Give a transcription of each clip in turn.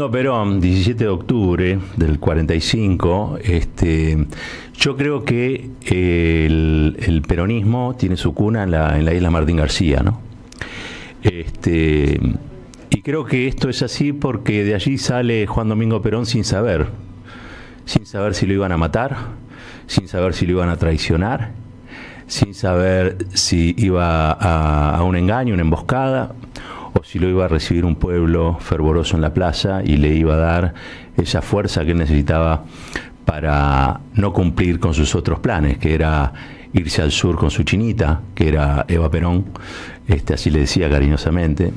Domingo Perón, 17 de octubre del 45, yo creo que el peronismo tiene su cuna en la isla Martín García, ¿no? Y creo que esto es así porque de allí sale Juan Domingo Perón sin saber si lo iban a matar, sin saber si lo iban a traicionar, sin saber si iba a un engaño, una emboscada, o si lo iba a recibir un pueblo fervoroso en la plaza y le iba a dar esa fuerza que él necesitaba para no cumplir con sus otros planes, que era irse al sur con su chinita, que era Eva Perón, así le decía cariñosamente,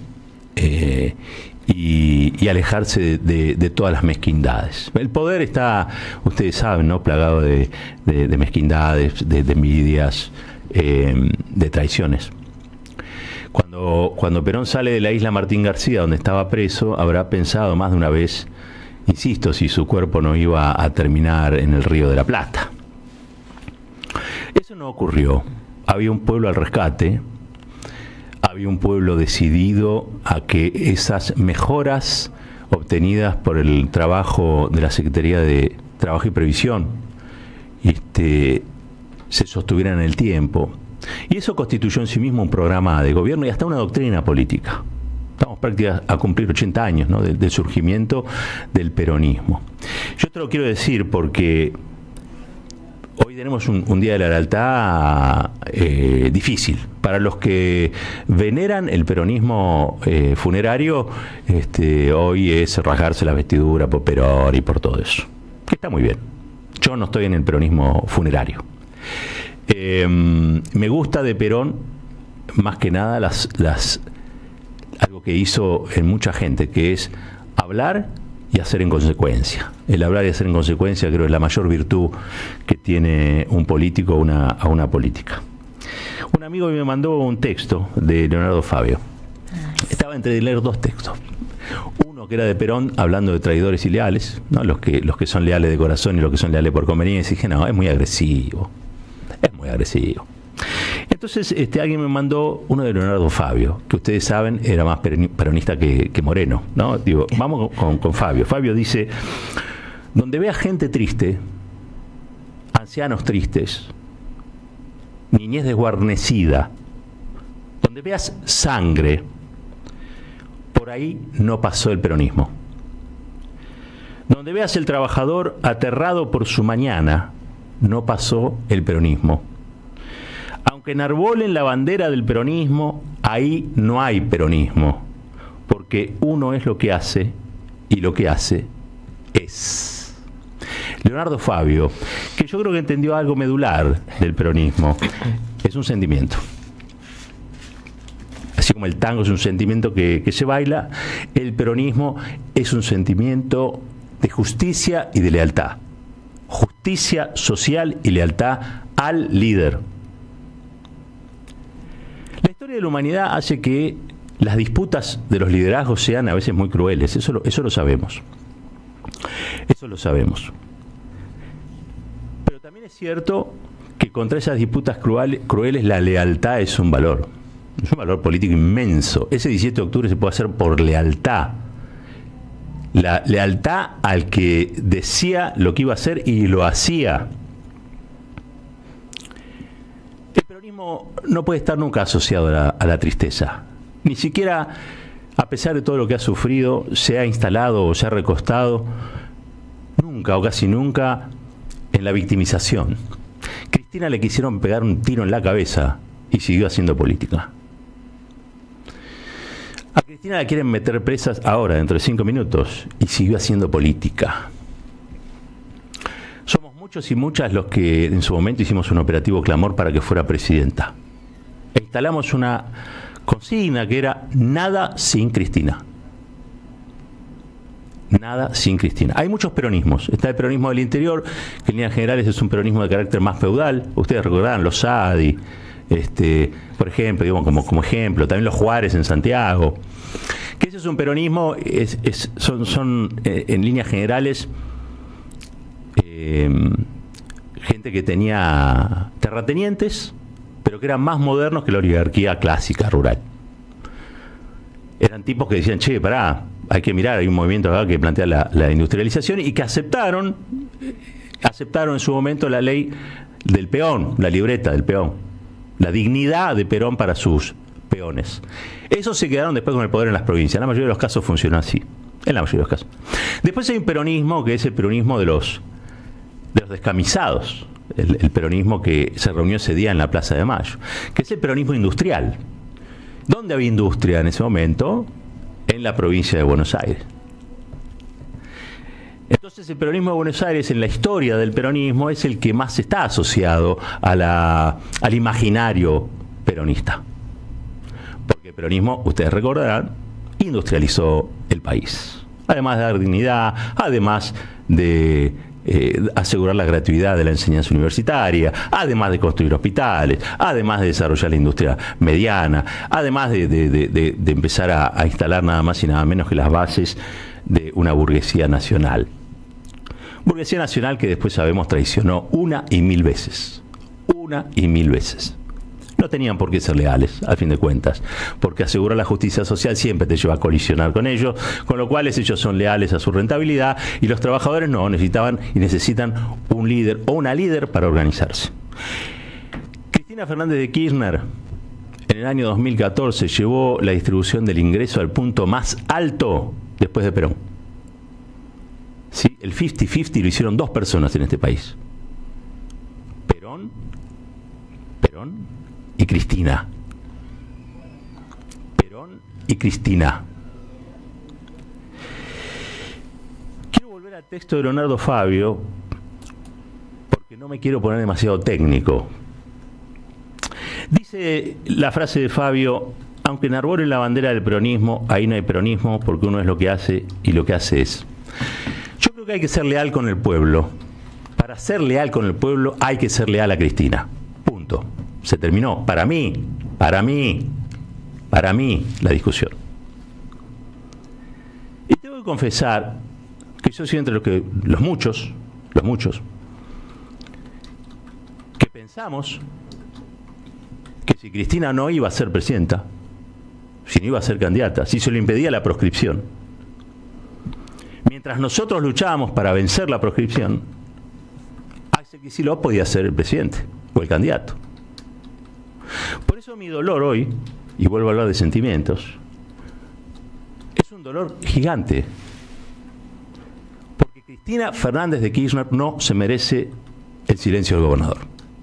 y alejarse de todas las mezquindades. El poder está, ustedes saben, ¿no?, plagado de mezquindades, de envidias, de traiciones. Cuando Perón sale de la isla Martín García, donde estaba preso, habrá pensado más de una vez, insisto, si su cuerpo no iba a terminar en el Río de la Plata. Eso no ocurrió. Había un pueblo al rescate, había un pueblo decidido a que esas mejoras obtenidas por el trabajo de la Secretaría de Trabajo y Previsión se sostuvieran en el tiempo. Y eso constituyó en sí mismo un programa de gobierno y hasta una doctrina política. Estamos prácticamente a cumplir 80 años, ¿no?, del surgimiento del peronismo. Yo te lo quiero decir porque hoy tenemos un Día de la Lealtad difícil. Para los que veneran el peronismo funerario, hoy es rasgarse la vestidura por Perón y por todo eso. Que está muy bien. Yo no estoy en el peronismo funerario. Me gusta de Perón más que nada algo que hizo en mucha gente, que es hablar y hacer en consecuencia. El hablar y hacer en consecuencia creo es la mayor virtud que tiene un político a una política. Un amigo me mandó un texto de Leonardo Fabio. Estaba entre leer dos textos. Uno que era de Perón hablando de traidores y leales, ¿no?, los que son leales de corazón y los que son leales por conveniencia. Y dije, no, es muy agresivo. Es muy agresivo. Entonces alguien me mandó uno de Leonardo Fabio, que ustedes saben era más peronista que Moreno, ¿no? Digo, vamos con Fabio. Fabio dice: donde veas gente triste, ancianos tristes, niñez desguarnecida, donde veas sangre, por ahí no pasó el peronismo. Donde veas el trabajador aterrado por su mañana, no pasó el peronismo. Aunque enarbolen la bandera del peronismo, ahí no hay peronismo, porque uno es lo que hace y lo que hace es. Leonardo Fabio, que yo creo que entendió algo medular del peronismo, es un sentimiento. Así como el tango es un sentimiento que se baila, el peronismo es un sentimiento de justicia y de lealtad. Justicia social y lealtad al líder. La historia de la humanidad hace que las disputas de los liderazgos sean a veces muy crueles. Eso lo sabemos. Eso lo sabemos. Pero también es cierto que contra esas disputas crueles la lealtad es un valor. Es un valor político inmenso. Ese 17 de octubre se puede hacer por lealtad. La lealtad al que decía lo que iba a hacer y lo hacía. El peronismo no puede estar nunca asociado a la tristeza. Ni siquiera, a pesar de todo lo que ha sufrido, se ha instalado o se ha recostado, nunca o casi nunca, en la victimización. Cristina le quisieron pegar un tiro en la cabeza y siguió haciendo política. A Cristina la quieren meter presas ahora, dentro de 5 minutos, y siguió haciendo política. Somos muchos y muchas los que en su momento hicimos un operativo clamor para que fuera presidenta. E instalamos una consigna que era nada sin Cristina. Nada sin Cristina. Hay muchos peronismos. Está el peronismo del interior, que en líneas generales es un peronismo de carácter más feudal. Ustedes recordarán los Sadi, por ejemplo, digamos, como ejemplo, también los Juárez en Santiago, que ese es un peronismo, son en líneas generales gente que tenía terratenientes, pero que eran más modernos que la oligarquía clásica rural. Eran tipos que decían, che, pará, hay que mirar, hay un movimiento acá que plantea la industrialización y que aceptaron en su momento la ley del peón, la libreta del peón, la dignidad de Perón para sus peones. Esos se quedaron después con el poder en las provincias. En la mayoría de los casos funcionó así. En la mayoría de los casos. Después hay un peronismo que es el peronismo de los descamisados. El peronismo que se reunió ese día en la Plaza de Mayo. Que es el peronismo industrial. ¿Dónde había industria en ese momento? En la provincia de Buenos Aires. Entonces el peronismo de Buenos Aires en la historia del peronismo es el que más está asociado al imaginario peronista. Porque el peronismo, ustedes recordarán, industrializó el país. Además de dar dignidad, además de asegurar la gratuidad de la enseñanza universitaria, además de construir hospitales, además de desarrollar la industria mediana, además de empezar a instalar nada más y nada menos que las bases de una burguesía nacional. Burguesía nacional que después sabemos traicionó una y mil veces. Una y mil veces. No tenían por qué ser leales, al fin de cuentas, porque asegurar la justicia social siempre te lleva a colisionar con ellos, con lo cual ellos son leales a su rentabilidad y los trabajadores no, necesitaban y necesitan un líder o una líder para organizarse. Cristina Fernández de Kirchner en el año 2014 llevó la distribución del ingreso al punto más alto después de Perón. Sí, el 50-50 lo hicieron dos personas en este país. Perón y Cristina. Perón y Cristina. Quiero volver al texto de Leonardo Fabio porque no me quiero poner demasiado técnico. Dice la frase de Fabio: aunque enarbolen la bandera del peronismo, ahí no hay peronismo porque uno es lo que hace y lo que hace es. Yo creo que hay que ser leal con el pueblo. Para ser leal con el pueblo hay que ser leal a Cristina. Punto. Se terminó. Para mí, la discusión. Y tengo que confesar que yo soy entre los muchos, que pensamos que si Cristina no iba a ser presidenta, si no iba a ser candidata, si se le impedía la proscripción, mientras nosotros luchábamos para vencer la proscripción, Axel Kicillof podía ser el presidente o el candidato. Por eso mi dolor hoy, y vuelvo a hablar de sentimientos, es un dolor gigante. Porque Cristina Fernández de Kirchner no se merece el silencio del gobernador.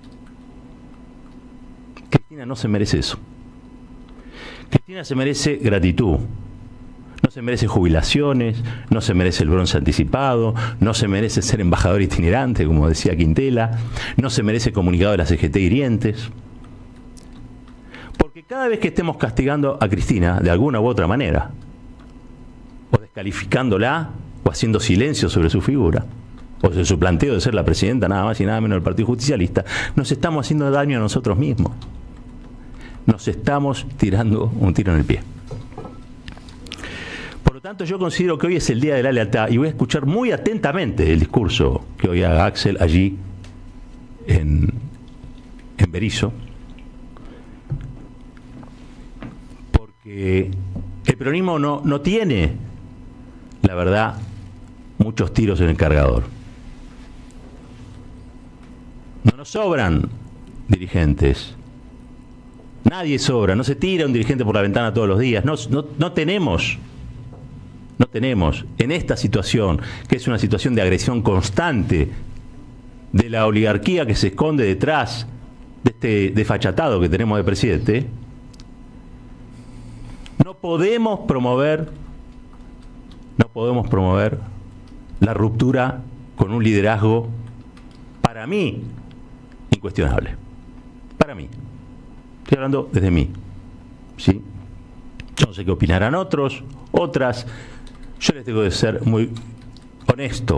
Cristina no se merece eso. Cristina se merece gratitud. No se merece jubilaciones, no se merece el bronce anticipado, no se merece ser embajador itinerante, como decía Quintela, no se merece comunicado de la CGT hirientes. Porque cada vez que estemos castigando a Cristina de alguna u otra manera, o descalificándola, o haciendo silencio sobre su figura, o sobre su planteo de ser la presidenta nada más y nada menos del Partido Justicialista, nos estamos haciendo daño a nosotros mismos. Nos estamos tirando un tiro en el pie. Por lo tanto, yo considero que hoy es el día de la lealtad y voy a escuchar muy atentamente el discurso que hoy haga Axel allí en Berisso, porque el peronismo no tiene, la verdad, muchos tiros en el cargador. No nos sobran dirigentes. Nadie sobra, no se tira un dirigente por la ventana todos los días. No tenemos en esta situación, que es una situación de agresión constante de la oligarquía que se esconde detrás de este desfachatado que tenemos de presidente, no podemos promover la ruptura con un liderazgo, para mí, incuestionable. Para mí. Estoy hablando desde mí, ¿sí? Yo no sé qué opinarán otros, otras. Yo les tengo que ser muy honesto.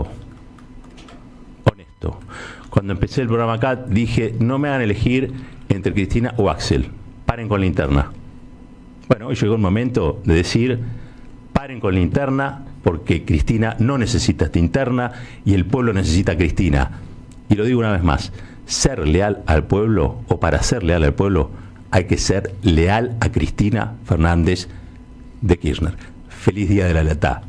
Cuando empecé el programa acá dije, no me hagan elegir entre Cristina o Axel. Paren con la interna. Bueno, hoy llegó el momento de decir, paren con la interna, porque Cristina no necesita esta interna y el pueblo necesita a Cristina. Y lo digo una vez más, ser leal al pueblo, o para ser leal al pueblo, hay que ser leal a Cristina Fernández de Kirchner. feliz día de la lealtad.